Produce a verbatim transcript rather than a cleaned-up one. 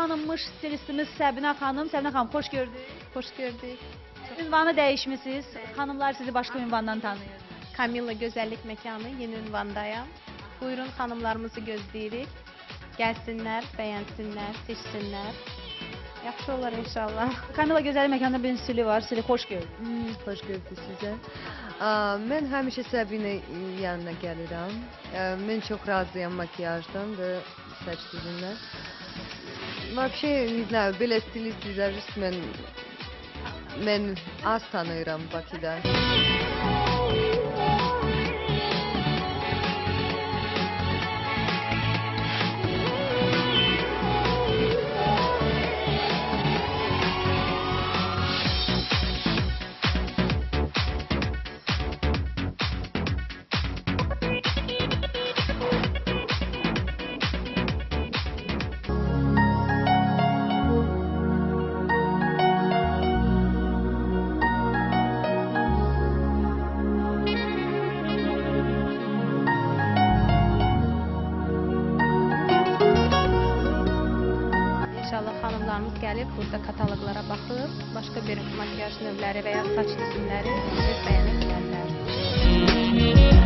tanınmış stilistimiz Səbinə xanım. Səbinə xanım, xoş gördük. Hoş gördük. Ünvanı dəyişmisiniz. Xanımlar sizi başqa ünvandan tanıyır. Camilla Gözəllik Mekanı yeni ünvandayam. Buyurun xanımlarımızı gözləyirik. Gəlsinlər, bəyənsinlər, seçsinlər. Yaxşı olar inşallah. Camilla Gözəllik Mekanında bir stili var. Stili xoş gördük. Hmm, xoş gördük sizə. Aa, mən həmişə Səbinə yanına gəlirəm. Aa, mən çox razıyam makiyajdan və saç düzündən. Вообще, не знаю, belə stilist vizajist mən mən az tanıyıram Bakıda. İnşallah xanımlarımız gəlib, burada kataloqlara baxıb, başqa bir makiyaj növləri və ya saç düzümləri bəyənə bilərlər.